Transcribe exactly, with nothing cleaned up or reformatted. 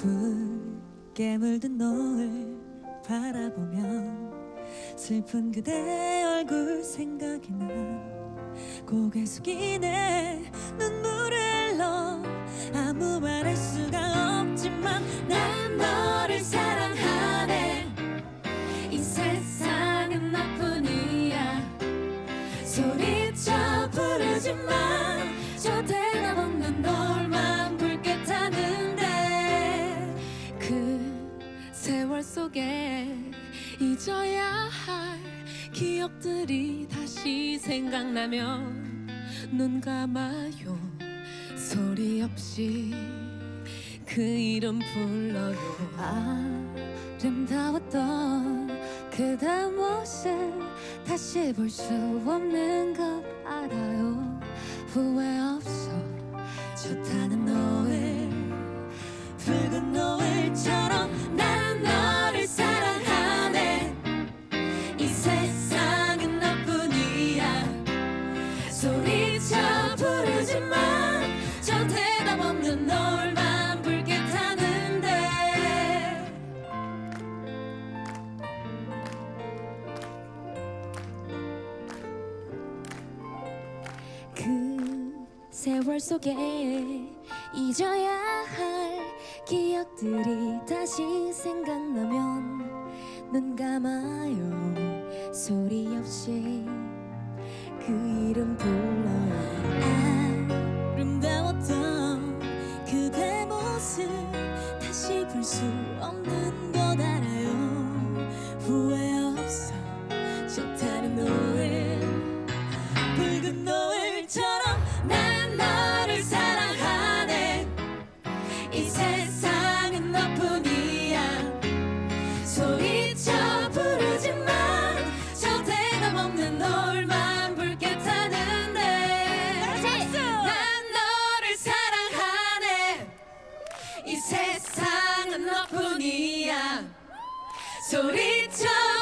붉게 물든 노을 바라보면 슬픈 그대 얼굴 생각이 나. 고개 숙이네 눈물을 흘러 아무 말 할 수가 없지만 난 너를 사랑하네. 이 세상은 나뿐이야. 소리쳐 부르지만 저 대답 없는 너만 붉게 타는데 그 세월 속에 잊어야 할 기억들이 다시 생각나면 눈 감아요. 소리 없이 그 이름 불러요. 아름다웠던 그대 모습 다시 볼 수 없는 것 알아요. 후회 없어 좋다는 노을 붉은 노을처럼 난 너를 사랑하네. 이 세상은 너뿐이야. 소리쳐 부르지만 저 대답 없는 너울만 붉게 타는데 그 세월 속에 잊어야 할 기억들이 다시 생각나면 눈 감아요. 소리 없이 그 이름 불러요. 아름다웠던 그대 모습 다시 볼 수 없는 것 알아요. 후회 없어 좋다는 노을 붉은 노을처럼 난 너를 사랑하네. 이 세상은 너뿐이야. 소리쳐 부르지만 저 대답 없는 너울만 붉게 타는데 난 너를 사랑하네. 이 세상은 너뿐이야. 소리쳐